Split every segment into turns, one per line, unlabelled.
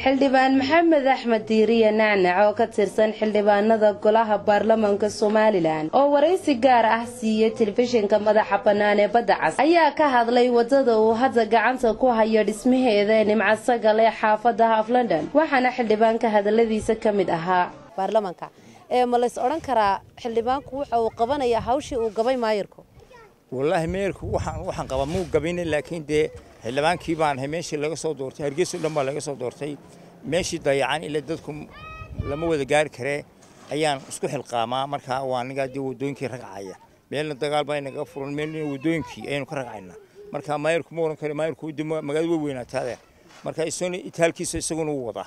xildhibaan Maxamed Axmed Diiriye Nacnac oo ka tirsan xildhibaanada golaha baarlamaanka Soomaaliland oo wareysi gaar ah siiyay telefishinka madaxa bannaan ee Badda Cas ayaa ka hadlay wadada uu hadda gacanta ku hayo dhismaheeda Nimca Sagal ee xaafadda Half London waxaana xildhibaanka hadaladiisa kamid ahaa
baarlamaanka ma la is oran karaa xildhibaanku waxa uu qabanaya hawshii uu gabay maayirku
والله ميرك وحن قبل مو قبينة لكن ده اللبان كيبان همشي اللي قصوا دورتي هرجس لما اللي قصوا دورتي ماشي ضيعان إلا دتكم لما هو دجار كره أيام سكوح القامة مركها وأنا قاعد يودون كي رجعية بين الدجال بين قفر الملي ودون كي أيام كرجعنا مركها مايرك مورن كره مايرك ودم مجد وينه هذا مركها يسوني يتهال كيس يسون ووضع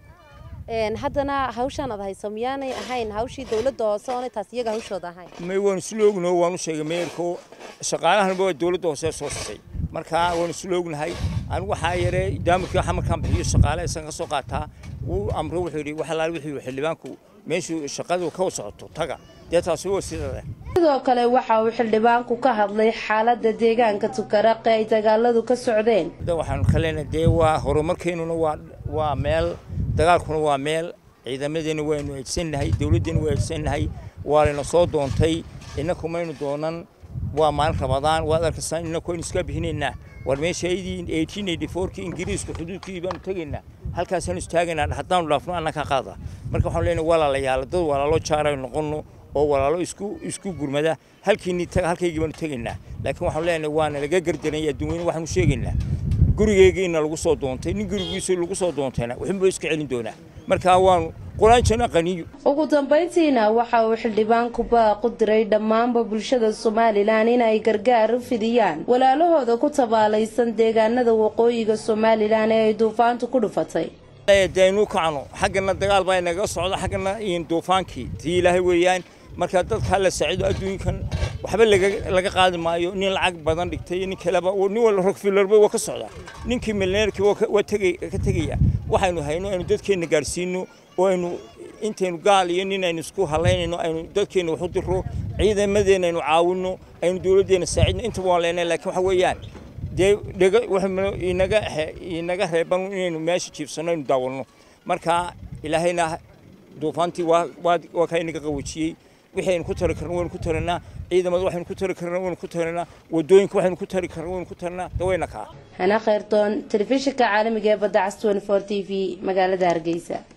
haddana hawshan aad hayso miyaanay ahayn hawshii dawladda hoose oo taasiyaga hawshooda ahayn
ma waan sloogno waan u sheegay meerko shaqaalahan baa dawladda hoose soo sisay marka waan sloognahay aan waxa yaree daamirka xamarkan bixiyo shaqaale isan ka soo qaataa uu amro wuxuu yiri waxa la wixii xildhibaanku meeshu shaqadu ka socoto taga deetaas oo sidoo
sidoo kale waxa uu xildhibaanku ka hadlay xaaladda deegaanka Tukaraq ay dagaaladu ka socdeen
waxaan kaleena dee waa horumarkeenu waa meel dagaalkuna waa meel ciidamadeenna waynu eedsanahay dawladdeena way eedsanahay waana soo doontay inakum aynu doonan waa maalin Ramadaan waa arkaysan inakum iska bixinayna war meeshaydii 1884 Ingiriisku xuduudkii baan tagaynaa halkaas aan istaagayna haddaan dhaafno annaka qaada marka waxaan leenahay walaalayaal dad walaalo jaaray noqono oo walaalo isku gurmada halkii halkaygi baan tagaynaa laakiin waxaan leenahay waana laga gardanay adduunka waxaan u sheegaynaa gurigeena lagu soo doontay nin gurigiisa lagu soo doontayna wuxuu iska celin doonaa marka waan quraanjana qaniyo
ugu dambeyntiina waxa uu xildhibaanku baaq u diray dhammaan bulshada Soomaaliland in ay gargaar u fidiyaan walaalahooda ku tabaalaysan deegaanada waqooyiga Soomaaliland ee duufaantu ku dhufatay
deenu kaano xaqna dagaal baa inaga socdo xaqna in duufaankii tii Ilaahay weeyaan marka dadka la saacido adduunkan waxba laga qaadi maayo nin lacag badan dhigtay nin kale ba nin wal Rockefeller waa ka socda ninkii milyaneerkii waa tagaya waxaanu hayno inuu dadkeena gaarsiino oo aynu intaynu gaal iyo nin aynu isku haleynayno aynu dadkeena wax u diro ciidamadeena aynu caawino aynu dawladeena saacidno inta waa leenahay laakiin waxa weeyaan inaga reeban inaynu meesha jiifsano inuu daawalno marka ilaahayna duufaantii waa ka inaga qawoojiyay waxaynu ku tari karnaa waan ku taranaa ciidamada waxaynu ku tari karnaa waan ku taranaa wadooyinka waxaynu ku tari karnaa waan ku taranaa dawayna ka
Hana Khayrton telefishinka caalamiga ee Badda Cas 24 TV magaalada Hargeysa.